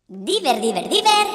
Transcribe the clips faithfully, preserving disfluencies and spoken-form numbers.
Diver, diver, diver.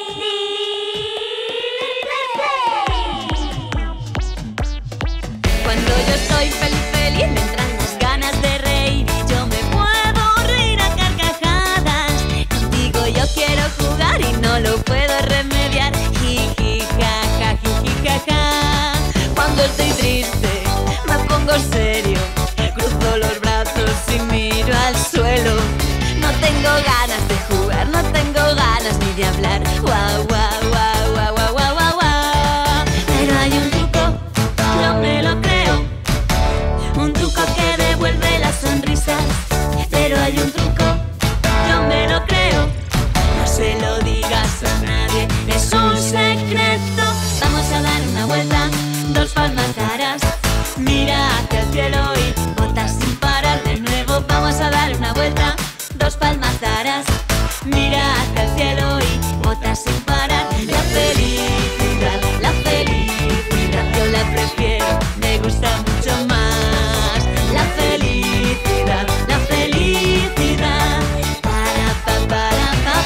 Cuando yo estoy feliz, feliz, me entran las ganas de reír y yo me puedo reír a carcajadas. Contigo yo quiero jugar y no lo puedo remediar. Jiji, jaja, jiji, jaja. Cuando estoy triste, me pongo serio, cruzo los brazos y miro al suelo. No tengo ganas de jugar, no tengo ganas ni de hablar. Guau, guau, guau, guau, guau, guau, guau, guau. Pero hay un truco, yo me lo creo, un truco que devuelve las sonrisas. Pero hay un truco, yo me lo creo, no se lo digas a nadie, es un secreto. Vamos a dar una vuelta, dos palmas darás, mira hacia el cielo y botas sin parar de nuevo. Vamos a dar una vuelta, dos palmas darás, mira hacia el cielo y botas sin parar. La felicidad, la felicidad, yo la prefiero, me gusta mucho más. La felicidad, la felicidad, para pa para pa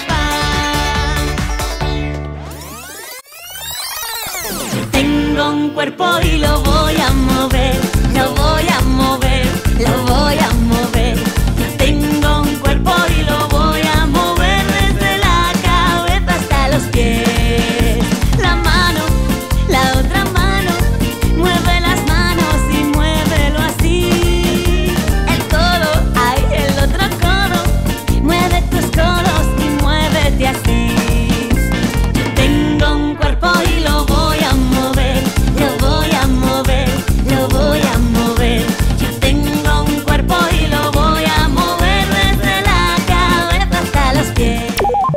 pa. Tengo un cuerpo y lo voy a mover, lo voy a mover, lo voy a mover. Tengo un cuerpo y lo voy a mover desde la cabeza hasta los pies. La mano, la otra mano, mueve las manos y muévelo así. El codo, ay, el otro codo, mueve tus codos y muévete así. Yo tengo un cuerpo y lo voy a mover, lo voy a mover, lo voy a mover. Yo tengo un cuerpo y lo voy a mover desde la cabeza hasta los pies.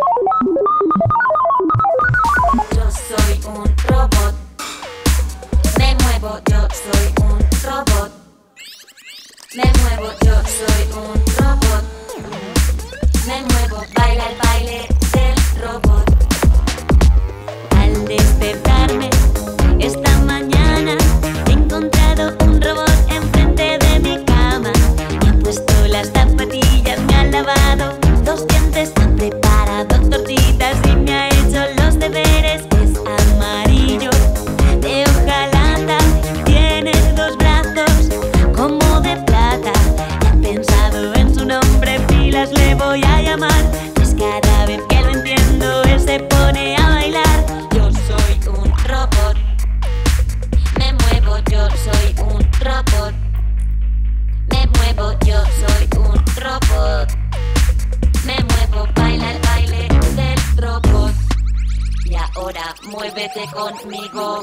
Yo soy un robot, me muevo, yo soy un robot, me muevo, yo soy un robot, me muevo, baila el baile del robot. Al despertarme esta mañana he encontrado un robot enfrente de mi cama. Me ha puesto las zapatillas, me ha lavado los dientes, me ha preparado tortitas y me ha hecho los deberes. Es amarillo, de hojalata, tiene dos brazos como de plata. Ya he pensado en su nombre, Pilas le voy a llamar, pues cada vez que lo entiendo él se pone a bailar. Yo soy un robot, me muevo, yo soy un robot, me muevo, yo soy un robot, me muevo, baila el baile del robot. Y ahora muévete conmigo.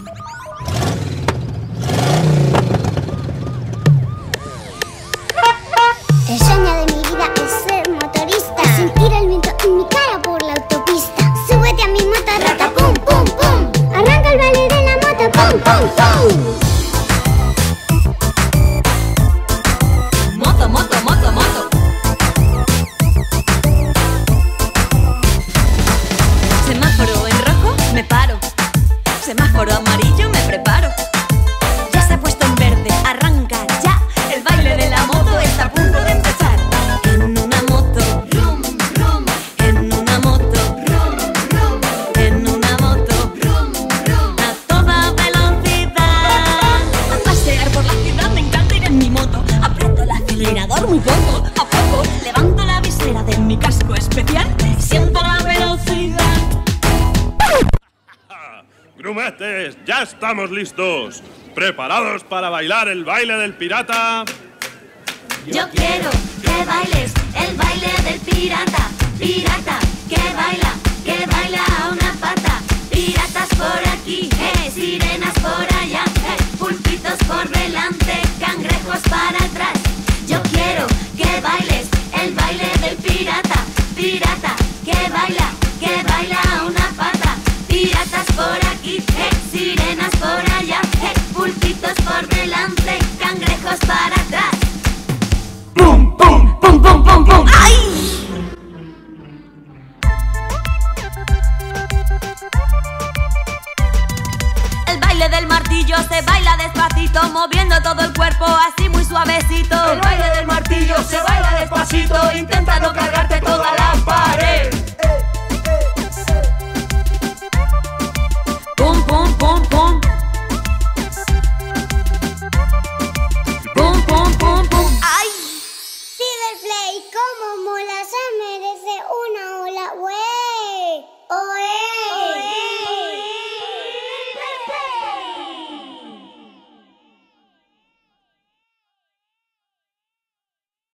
El sueño de mi vida es ser motorista, sentir el viento en mi cara por la autopista. Súbete a mi moto, rata, pum, pum, pum. Arranca el baile de la moto, pum, pum, pum. Moto, moto, moto, moto. Semáforo en rojo, me paro. Semáforo amarillo, me preparo. Ya se ha puesto en verde, arranca ya. El baile de la moto está a punto de empezar. En una moto, rum, rum. En una moto, rum, rum. En una moto, rum, rum. A toda velocidad. A pasear por la ciudad, me encanta ir en mi moto. Aprieto el acelerador muy poco a poco. Levanto la visera de mi casco especial y siento la velocidad. Grumetes, ya estamos listos. ¿Preparados para bailar el baile del pirata? Yo quiero que bailes el baile del pirata. Pirata, que baila, que baila a una pata. Piratas por aquí, eh, sirenas por allá, eh, pulpitos por delante, cangrejos para atrás. Yo quiero que bailes el baile del pirata. Pirata, que baila, que baila a una pata. Piratas por aquí, eh, sirenas por allá, eh, pulpitos por delante, cangrejos para atrás. ¡Pum, pum, pum, pum, pum, pum! ¡Ay! El baile del martillo se baila despacito, moviendo todo el cuerpo así muy suavecito. El baile del martillo se baila despacito, intenta no cargarte toda la pared. cómo mola, se merece una